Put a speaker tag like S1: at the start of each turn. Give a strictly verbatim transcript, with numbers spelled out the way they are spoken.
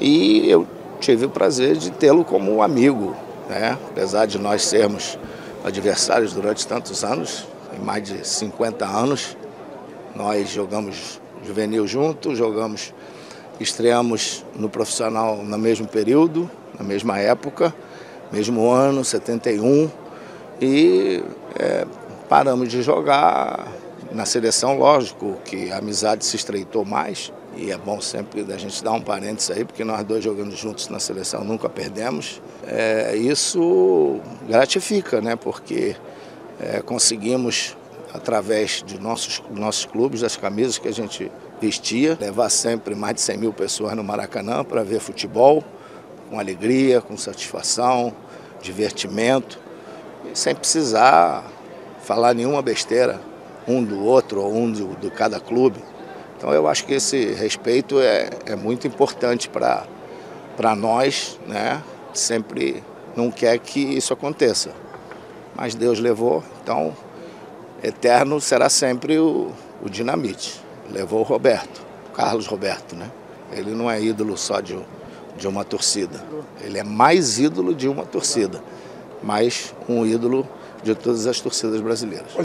S1: e eu tive o prazer de tê-lo como um amigo, né? Apesar de nós sermos adversários durante tantos anos, em mais de cinquenta anos, nós jogamos juvenil juntos, jogamos, estreamos no profissional no mesmo período, na mesma época, mesmo ano, setenta e um, e é, paramos de jogar na seleção. Lógico que a amizade se estreitou mais, e é bom sempre a gente dar um parênteses aí, porque nós dois jogando juntos na seleção nunca perdemos. É, isso gratifica, né? Porque é, conseguimos, através de nossos, nossos clubes, das camisas que a gente vestia, levar sempre mais de cem mil pessoas no Maracanã para ver futebol, com alegria, com satisfação, divertimento, e sem precisar falar nenhuma besteira um do outro ou um do, de cada clube. Então eu acho que esse respeito é, é muito importante para para nós, né? Sempre não quer que isso aconteça, mas Deus levou, então eterno será sempre o, o Dinamite. Levou o Roberto, o Carlos Roberto, né? Ele não é ídolo só de, de uma torcida, ele é mais ídolo de uma torcida, mas um ídolo de todas as torcidas brasileiras.